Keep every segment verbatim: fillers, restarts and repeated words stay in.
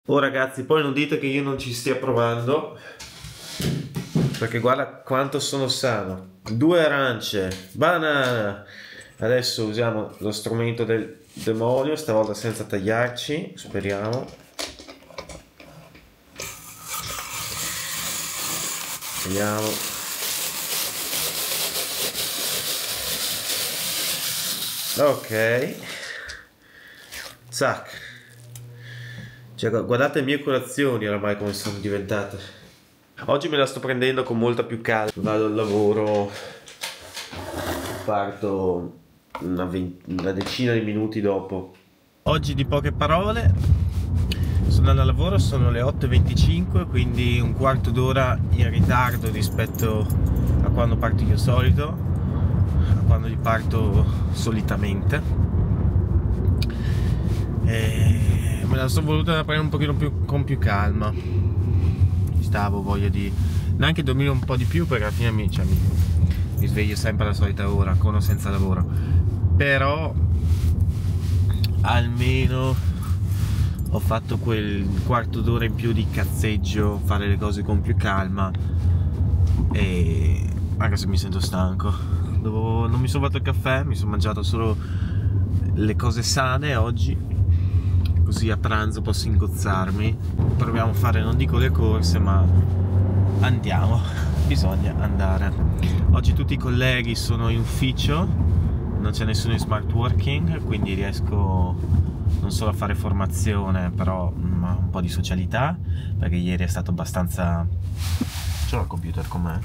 Oh ragazzi, poi non dite che io non ci stia provando, perché guarda quanto sono sano. Due arance, banana. Adesso usiamo lo strumento del demonio, stavolta senza tagliarci, speriamo. Vediamo. Ok. Zac. Cioè, guardate le mie colazioni oramai come sono diventate. Oggi me la sto prendendo con molta più calma. Vado al lavoro, parto una, una decina di minuti dopo. Oggi di poche parole. Sono al lavoro, sono le otto e venticinque, quindi un quarto d'ora in ritardo rispetto a quando parto io solito, a quando parto solitamente. E me la sono voluta prendere un pochino più con più calma. Stavo voglia di neanche dormire un po' di più, perché alla fine mi, cioè, mi, mi sveglio sempre alla solita ora, con o senza lavoro. Però almeno ho fatto quel quarto d'ora in più di cazzeggio, fare le cose con più calma, e anche se mi sento stanco. Dopo, non mi sono fatto il caffè, mi sono mangiato solo le cose sane oggi, così a pranzo posso ingozzarmi. Proviamo a fare, non dico le corse, ma andiamo, bisogna andare. Oggi tutti i colleghi sono in ufficio, non c'è nessuno in smart working, quindi riesco non solo a fare formazione, però ma un po' di socialità, perché ieri è stato abbastanza... C'ho il computer con me?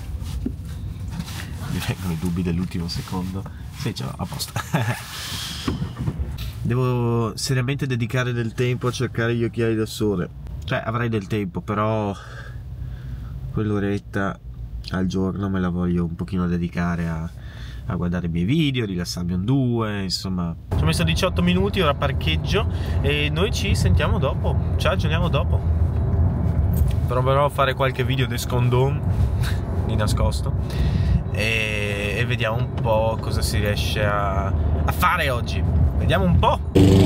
Mi vengono i dubbi dell'ultimo secondo. Sì, ce l'ho, a posto. Devo seriamente dedicare del tempo a cercare gli occhiali da sole. Cioè, avrei del tempo, però quell'oretta al giorno me la voglio un pochino dedicare a, a guardare i miei video, rilassarmi un due, insomma. Ci ho messo diciotto minuti, ora parcheggio e noi ci sentiamo dopo. Ci aggiorniamo dopo. Proverò a fare qualche video de scondon di nascosto e, e vediamo un po' cosa si riesce a, a fare oggi. Vediamo un po'.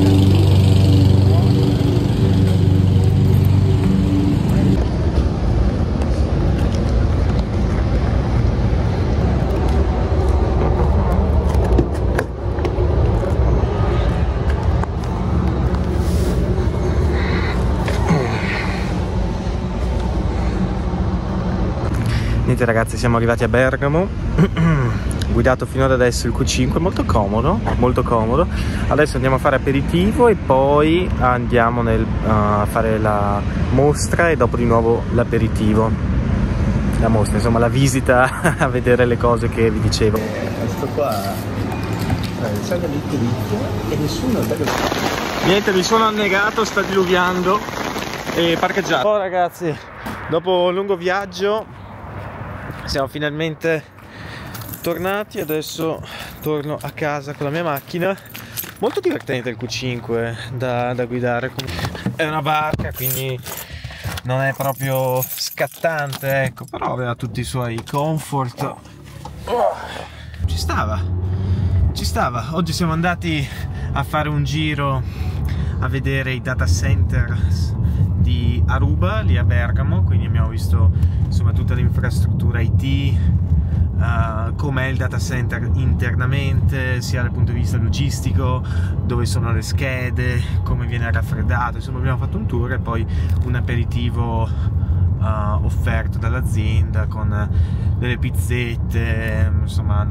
Niente ragazzi, siamo arrivati a Bergamo. Guidato fino ad adesso il Q cinque, molto comodo, molto comodo. Adesso andiamo a fare aperitivo e poi andiamo nel, uh, a fare la mostra e dopo di nuovo l'aperitivo. La mostra, insomma la visita a vedere le cose che vi dicevo. Questo qua c'è da litto e nessuno... Niente, mi sono annegato, sta diluviando e parcheggiato. Oh ragazzi, dopo un lungo viaggio siamo finalmente tornati. Adesso torno a casa con la mia macchina. Molto divertente il Q cinque da, da guidare. È una barca, quindi non è proprio scattante, ecco, però aveva tutti i suoi comfort. Oh, ci stava, ci stava. Oggi siamo andati a fare un giro a vedere i data center di Aruba, lì a Bergamo, quindi abbiamo visto insomma tutta l'infrastruttura I T, uh, com'è il data center internamente, sia dal punto di vista logistico, dove sono le schede, come viene raffreddato. Insomma abbiamo fatto un tour e poi un aperitivo uh, offerto dall'azienda con delle pizzette, insomma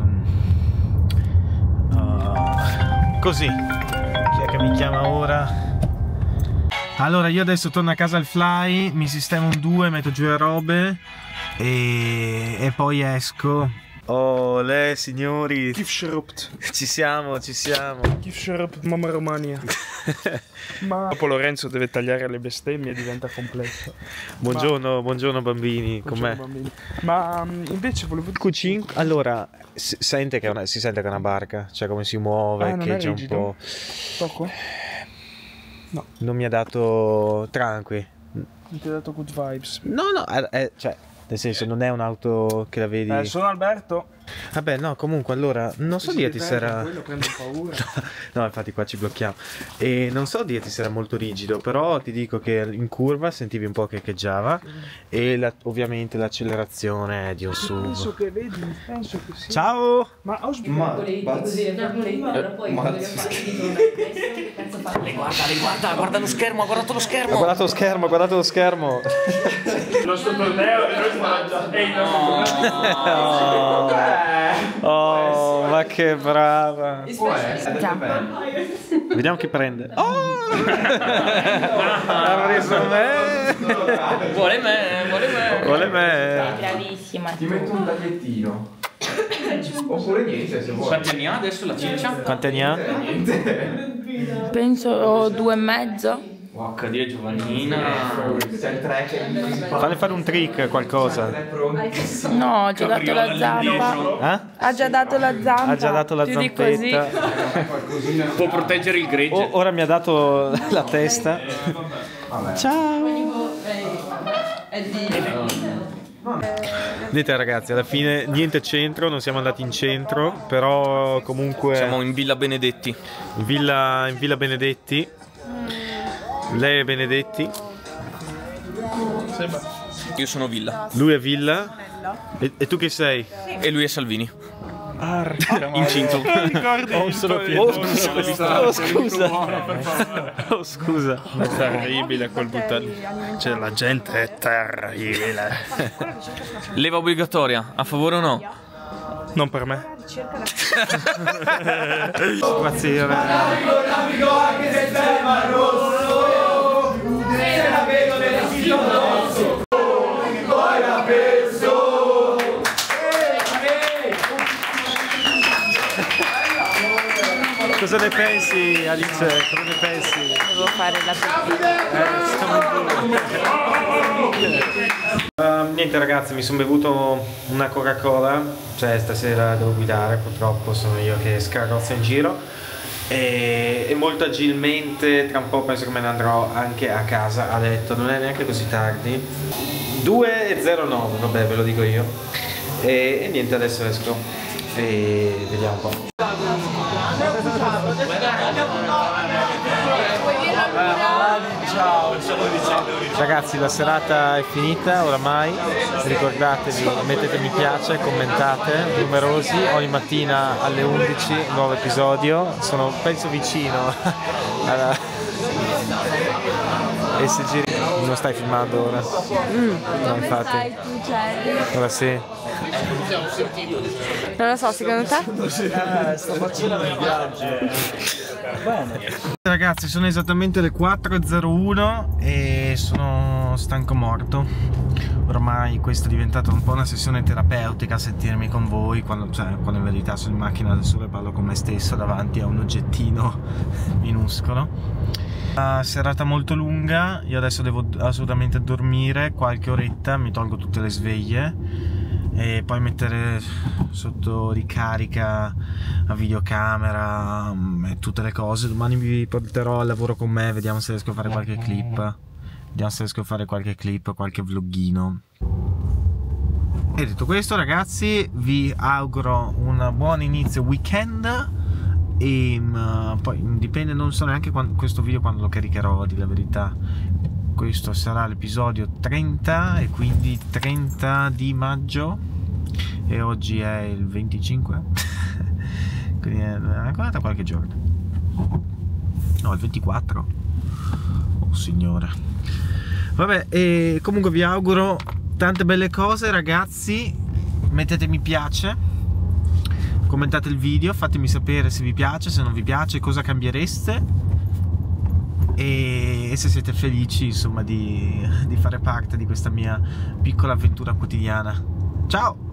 uh, così. Chi è che mi chiama ora? Allora io adesso torno a casa al Fly, mi sistemo un due, metto giù le robe e, e poi esco. Oh, le signori, ci siamo, ci siamo. Mamma Romania. Ma dopo Lorenzo deve tagliare le bestemmie, diventa complesso. Buongiorno, Ma... buongiorno bambini, com'è? Ma invece volevo Q cinque, allora si sente che è una, si sente che è una barca, cioè come si muove, ah, che c'è un po'. Poco? No. Non mi ha dato tranqui. Non ti ha dato good vibes? No, no, è, è, cioè, nel senso non è un'auto che la vedi... Eh, sono Alberto. Vabbè, no, comunque, allora, non so dirti se era... Quello prendo paura. No, infatti qua ci blocchiamo. E non so dirti se era molto rigido, però ti dico che in curva sentivi un po' che echeggiava e la, ovviamente l'accelerazione di un S U V. Penso che vedi, penso che sì. Ciao! Ma ho Ma Così, poi ma- guarda, le guarda, guarda lo schermo, ha guardato lo Ha schermo. guardato lo schermo, ha guardato lo schermo! il nostro torneo e noi stiamo e il nostro Oh, oh, ma che brava! può essere bello. Vediamo chi prende. Oh! Ha preso me! Vuole me, vuole me. Vuole me! Bravissima. Ti metto un tagliettino. Oppure niente, se vuoi. Quanti anni ha adesso la ciccia? Quanti anni ha? Niente. Penso due e mezzo. H D è giovanina. Sei il tre che Falle fare un trick, qualcosa. No, ha già dato la zampa. Eh? Ha già dato la zampa. Ha già dato la Più di così. zampetta. Può proteggere il gregge. O- ora mi ha dato la testa. Ciao! Vedete ragazzi, alla fine niente centro, non siamo andati in centro, però comunque Siamo in Villa Benedetti. in Villa, in Villa Benedetti. Lei è Benedetti, Io sono Villa. lui è Villa. E, e tu chi sei? E lui è Salvini. incinto. Oh, sono pieno. Oh, scusa. Oh, scusa. Oh, scusa. È terribile quel buttato. Cioè la gente è terribile. Leva obbligatoria, a favore o no? Non per me. Situazione. Cosa ne pensi, Alice? Cosa ne pensi? Devo fare la Uh, niente ragazzi, mi sono bevuto una Coca-Cola, cioè stasera devo guidare, purtroppo sono io che scarrozzo in giro e, e molto agilmente tra un po' penso che me ne andrò anche a casa a letto, non è neanche così tardi, due e zero nove, vabbè ve lo dico io e, e niente, adesso esco e vediamo un po'. Ragazzi, la serata è finita oramai, ricordatevi, mettete mi piace, commentate, numerosi, ogni mattina alle undici, nuovo episodio, sono penso vicino alla... E se giri... non stai filmando ora? Mm. No, infatti. Ora sì. Non lo so, secondo te? Eh, sto facendo i viaggi. Ragazzi, sono esattamente le quattro e zero uno e sono stanco morto. Ormai questa è diventata un po' una sessione terapeutica, sentirmi con voi quando, cioè, quando in verità sono in macchina da solo e parlo con me stesso davanti a un oggettino minuscolo. Una serata molto lunga, io adesso devo assolutamente dormire qualche oretta, mi tolgo tutte le sveglie e poi mettere sotto ricarica la videocamera e tutte le cose. Domani vi porterò al lavoro con me, vediamo se riesco a fare qualche clip, vediamo se riesco a fare qualche clip, qualche vloghino. E detto questo ragazzi, vi auguro un buon inizio weekend e uh, poi dipende, non so neanche quando, questo video quando lo caricherò, di la verità. Questo sarà l'episodio trenta e quindi trenta di maggio e oggi è il venticinque quindi è ancora da qualche giorno, no, il ventiquattro. Oh signore, vabbè, e comunque vi auguro tante belle cose ragazzi, mettete mi piace, commentate il video, fatemi sapere se vi piace, se non vi piace, cosa cambiereste e se siete felici insomma di, di fare parte di questa mia piccola avventura quotidiana. Ciao!